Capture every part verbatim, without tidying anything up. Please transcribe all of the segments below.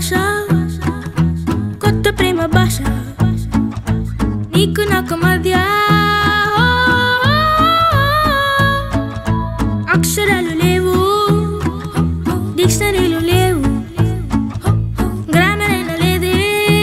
భాష కొత్త ప్రేమ భాష నీకు నాకు మధ్య అక్షరాలు లేవు డిక్షనరీలు లేవు గ్రామర్ అయినా లేదే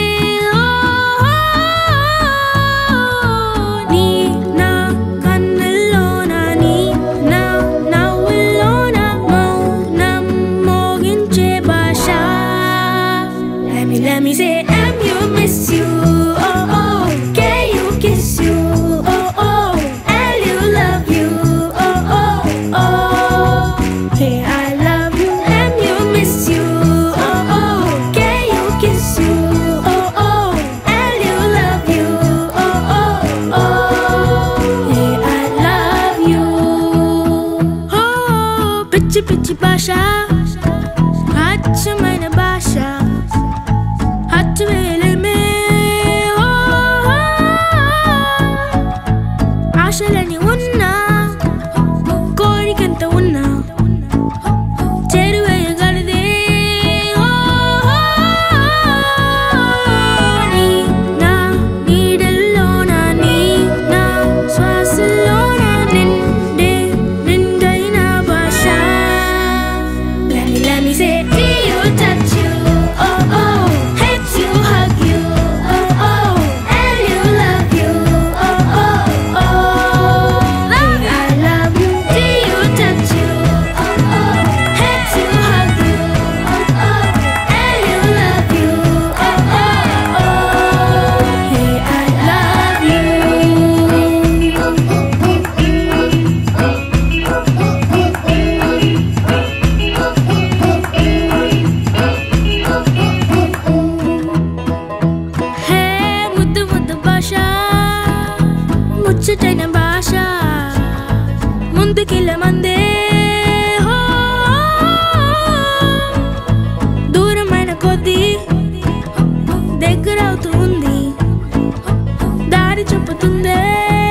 నీ నా కన్నుల్లోన నీ నా నవ్వుల్లోన మౌనం మోగించే భాష Let me, let me say am you miss you oh oh can you kiss you oh oh and you love you oh oh oh hey I love you am you miss you oh oh can you kiss you oh oh and you love you oh oh oh hey I love you oh పిచ్చి పిచ్చి భాష అచ్చమైన భాష అచ్చవేలమే ఆశలని ఉన్నా కోరికంత ఉన్నా చేరువేయగలదే నీ నా నీడల్లోన నీ నా శ్వాసల్లోన నిండే నిండైన భాష Let me, let me say do you touch you oh oh hate you hug you oh oh and you love you oh oh oh hey I love you do you touch you oh oh hate you hug you oh oh and you love you oh oh oh hey I love you హే ముద్దు ముద్దు భాష ముచ్చటైన భాష ముందుకెళ్ళ మందే హో దూరమైన కొద్దీ దగ్గరవుతూ ఉంది దారి చెప్పుతుందే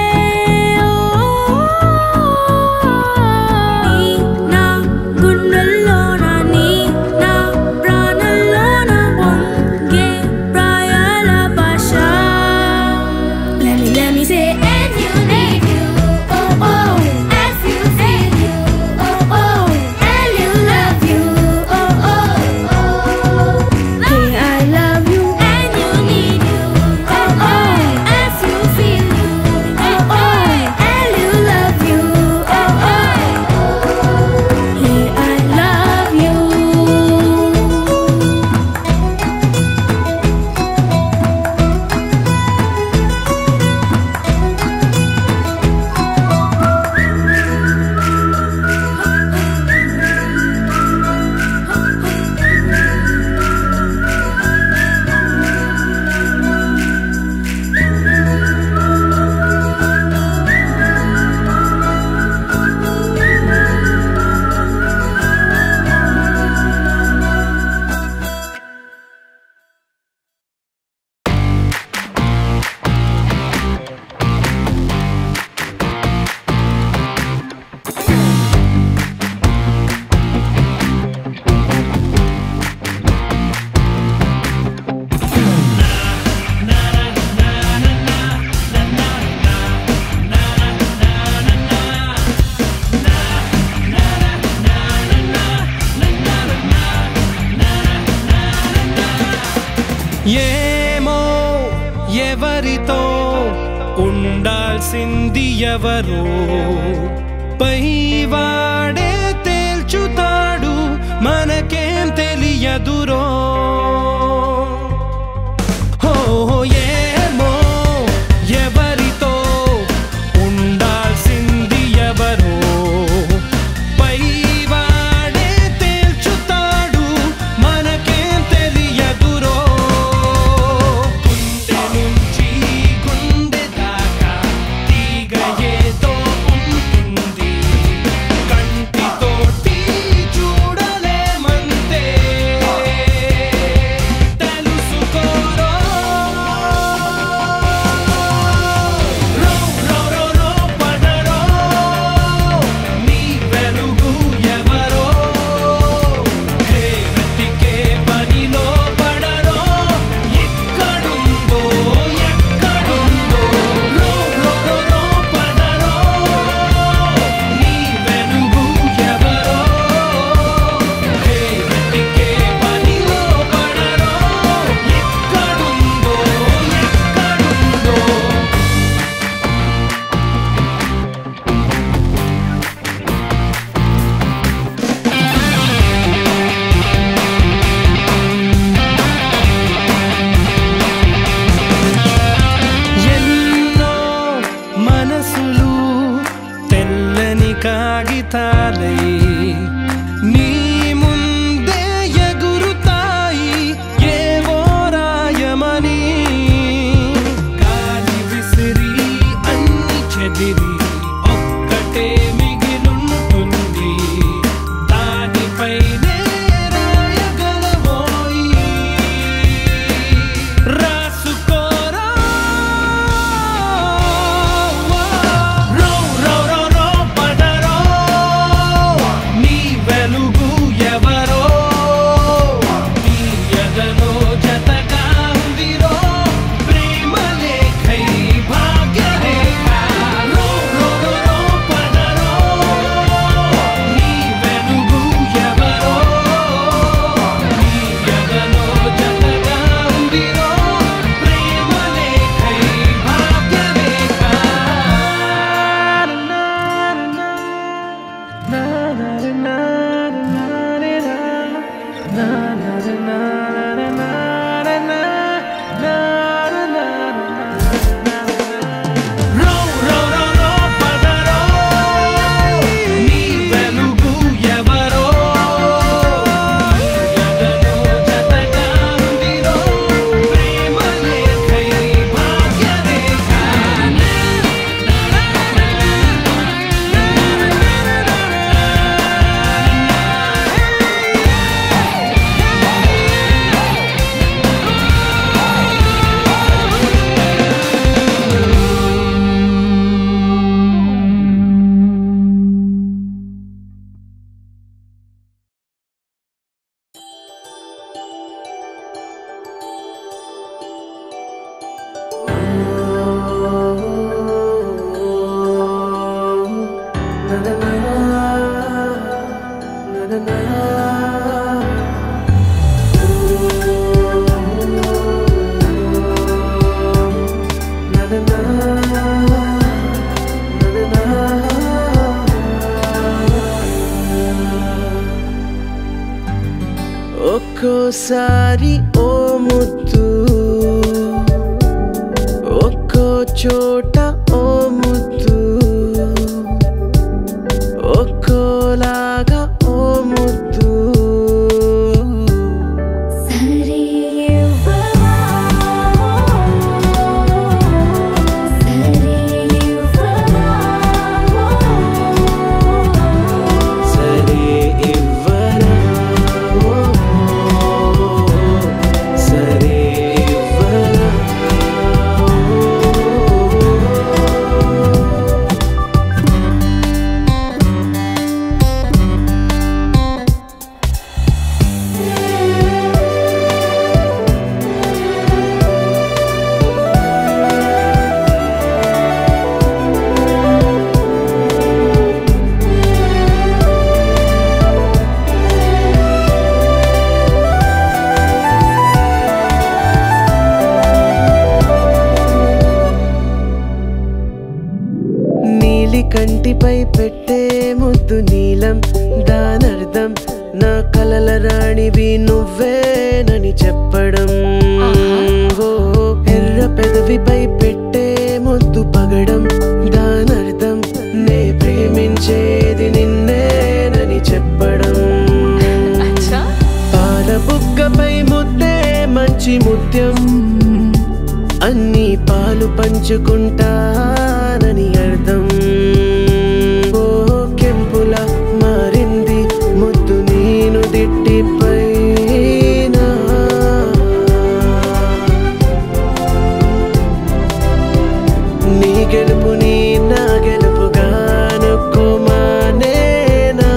నీ నా గుండెల్లోన నీ నా ప్రాణంలోన పొంగే ప్రాయాల భాష Let me, let me say and you need you oh oh as you feel you oh oh and you love you oh oh oh hey I love you and you need you oh oh as you feel you oh oh and you love you oh oh hey I love you ఏమో ఎవరితో ఉండాల్సింది ఎవరో పైవాడే తేల్చుతాడు మనకేం తెలియదురో హో ఏమో ఎవరితో ఉండాల్సింది ఎవరో పైవాడే తేల్చుతాడు మనకేం తెలియదురో గుండె నుంచి గుండె దాకా తీగ ఏదో ఉంటుంది కంటితోటి చూడలేమంతే ఒక్కోసారి ఓ ముద్దు, ఒక్కో చోట ఓ ముద్దు, ఒక్కోలాగా ఓ ముద్దు. కంటిపై పెట్టే ముద్దు నీలం, దానర్థం నా కలల రాణివి నువ్వేనని చెప్పడం. ఓ ఎర్ర పెదవిపై పెట్టే ముద్దు పగడం, దానర్థం నే ప్రేమించేది నిన్నేనని చెప్పడం. పాల బుగ్గపై ముద్దే మంచి ముత్యం, అన్ని పాలు పంచుకుంటానని అర్థం. ఓ కెంపులా మారింది ముద్దు నేను దిట్టిపైన, నీ గెలుపు నీ నా గెలుపుగా అనుకోమానేనా.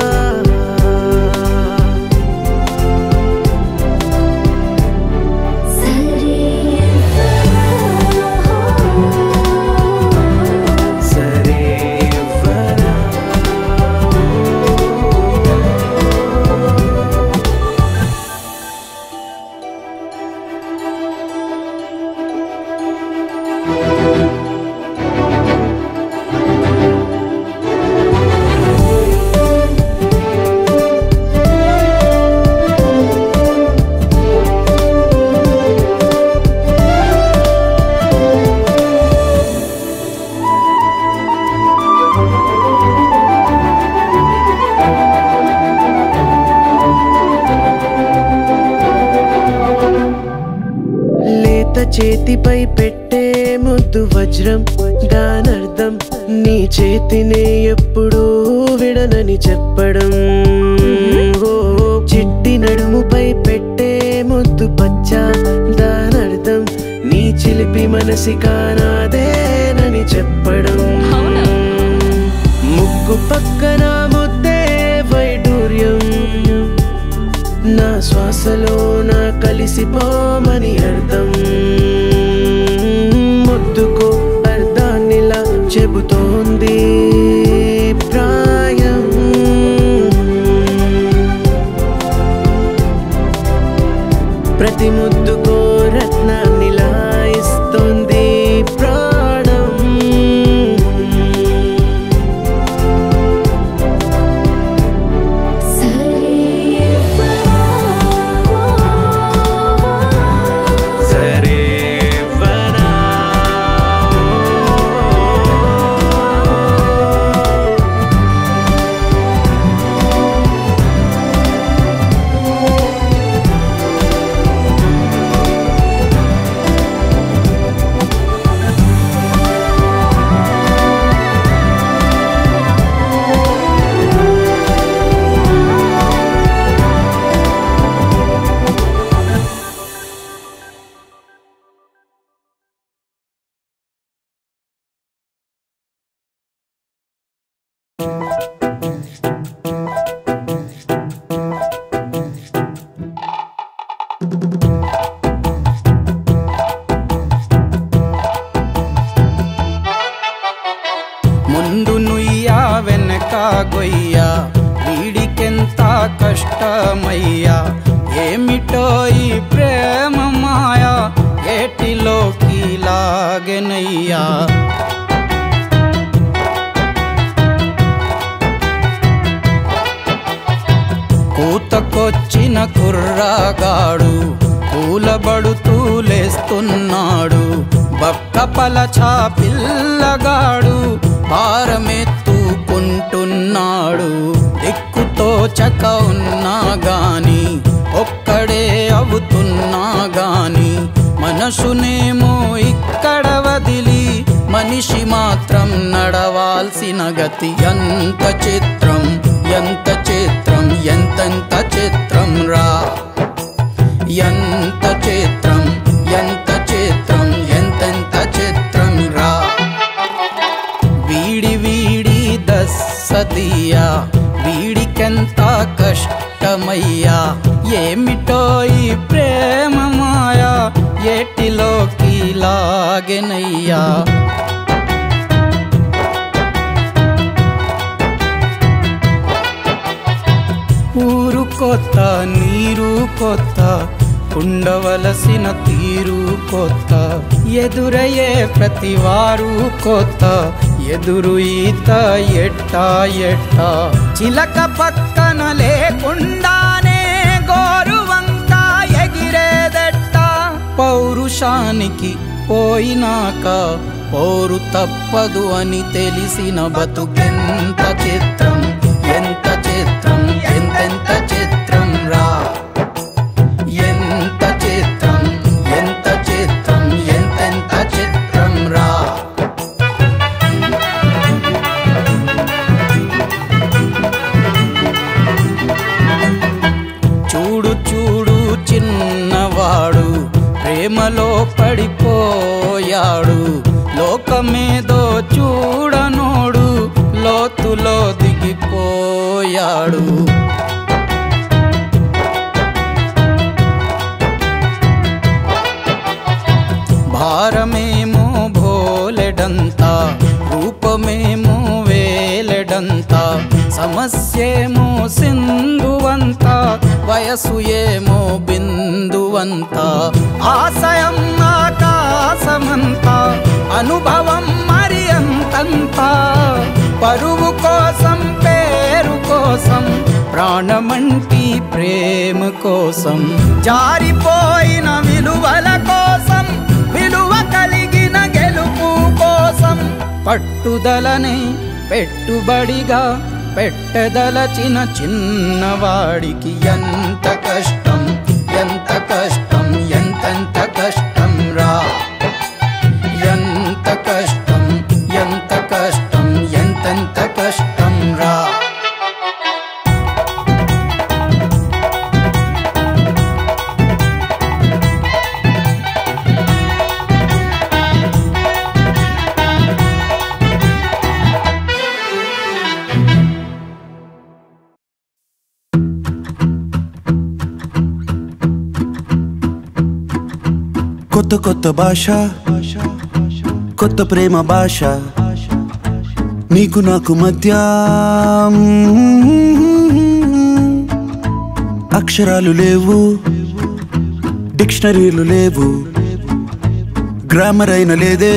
చేతిపై పెట్టే ముద్దు వజ్రం, దానర్థం నీ చేతినే ఎప్పుడూ విడనని చెప్పడం. ఓ చిట్టి నడుముపై పెట్టే ముద్దు పచ్చ, దానర్థం నీ చిలిపి మనసి కానాదేనని చెప్పడం. ముక్కు పక్కన ముద్దే వైడూర్యం, నా శ్వాసలో నా కలిసిపోమని అర్థం. ముద్దుకు అర్థాన్నిలా చెబుతోంది ప్రాయం. ప్రతి ముద్దుకో రత్నాన్నిలా ఇస్తోంది ప్రాణం. ముందు నుయ్యా వెనక గొయ్యా, వీడికెంత కష్టమయ్యా. ఏమిటో ఈ ప్రేమ మాయా, ఏటిలోకి లాగెనయ్యా. కూత పుట్టుకొచ్చిన కుర్రాగాడు పూలబడుతూ లేస్తున్నాడు బక్క పలచా పిల్లగాడు భారమెత్తుకుంటున్నాడు దిక్కుతో చక ఉన్నా గాని ఒక్కడే అవుతున్నా గాని మనసునేమో ఇక్కడ వదిలి మనిషి మాత్రం నడవాల్సిన గతి ఎంత చిత్రం ఎంత చిత్రం ఎంతెంత చిత్రం రా ఎంత చిత్రం ఎంత చిత్రం ఎంతెంత చిత్రం రా వీడి వీడి దస్సదియా వీడికెంత కష్టమయ్యా ఏమిటో ఈ ప్రేమ మాయా ఏటిలోకి లాగెనయ్యా ఊరు కొత్త నీరు కొత్త ఉండవలసిన తీరు కొత్త ఎదురయ్యే ప్రతివారు కొత్త ఎదురు ఈత ఎట్టా ఎట్టా చిలక పక్కన లేకుండానే గోరు వంక ఎగిరేదెట్ట పౌరుషానికి పోయినాక పోరు తప్పదు అని తెలిసిన బతుకెంత చిత్రం ఎంత చిత్రం ఎంతెంత చిత్రం రా ఎంత చిత్రం ఎంత చిత్రం ఎంతెంత చిత్రం రా చూడు చూడు చిన్నవాడు ప్రేమలో పడిపోయాడు లోకమేదో చూడనోడు లోతులో దిగిపోయాడు భారమేమో భోలెడంతా రూపమేమో వేలెడంతా సమస్యేమో సింధువంతా వయసు ఏమో బిందువంతా ఆశయం ఆకాశమంతా అనుభవం మరి అంతంతా పరువు కోసం పేరు కోసం ప్రాణమంటి ప్రేమ కోసం జారిపోయిన విలువల కోసం విలువ కలిగిన గెలుపు కోసం పట్టుదలని పెట్టుబడిగా పెట్టదలచిన చిన్నవాడికి ఎంత కష్టం ఎంత కష్టం ఎంతెంత కష్టం రా ఎంత కష్టం ఎంత కష్టం ఎంతెంత కష్టం రా కొత్త కొత్త భాష కొత్త ప్రేమ భాష నీకు నాకు మధ్య అక్షరాలు లేవు డిక్షనరీలు లేవు గ్రామర్ అయిన లేదే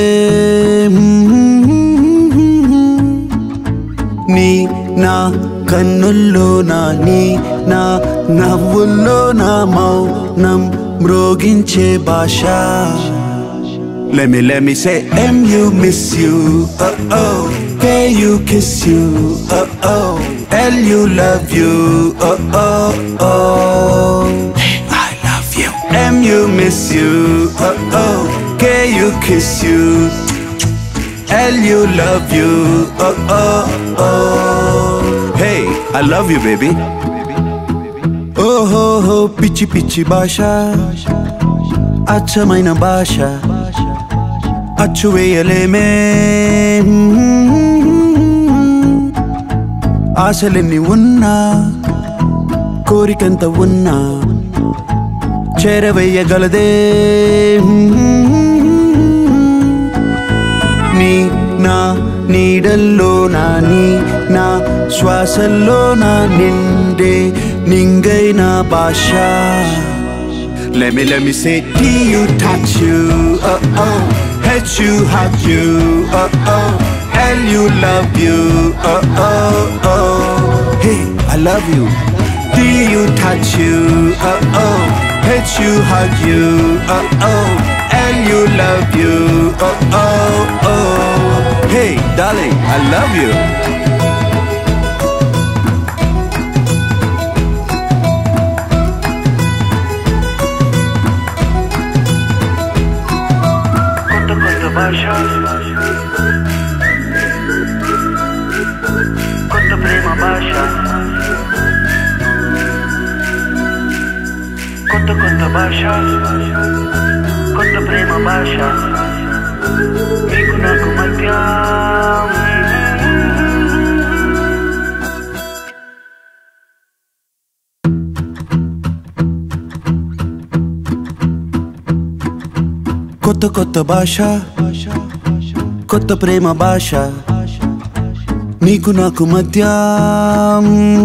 నీ నా కన్నుల్లో నా నీ నా నవ్వుల్లో నా మౌనం మ్రోగించే భాష Let me, let me say M, you miss you, uh-oh K, you kiss you, uh-oh L, you love you, uh-oh, oh Hey, I love you M, you miss you, uh-oh K, you kiss you L, you love you, uh-oh, oh Hey, I love you, baby Oh, ho, ho, pichi, pichi భాష అచ్చమైన భాష అచ్చు వేయలేమే ఆశలెన్ని ఉన్నా కోరికంత ఉన్నా చేరవేయగలదే నీ నా నీడల్లో నా నీ నా శ్వాసల్లో నా నిండే నింగైన భాష Let me, let me say D, you touch you, uh-oh H, you hug you, uh-oh L, you love you, uh-oh, oh Hey, I love you Till you touch you, oh oh. Hit you, hug you, oh oh. And you love you, oh oh oh. Hey darling, I love you. కొత్త ప్రేమ భాష కొత్త కొత్త భాష కొత్త ప్రేమ భాష మీకు నాకు మధ్య కొత్త కొత్త భాష కొత్త ప్రేమ భాష నీకు నాకు మధ్య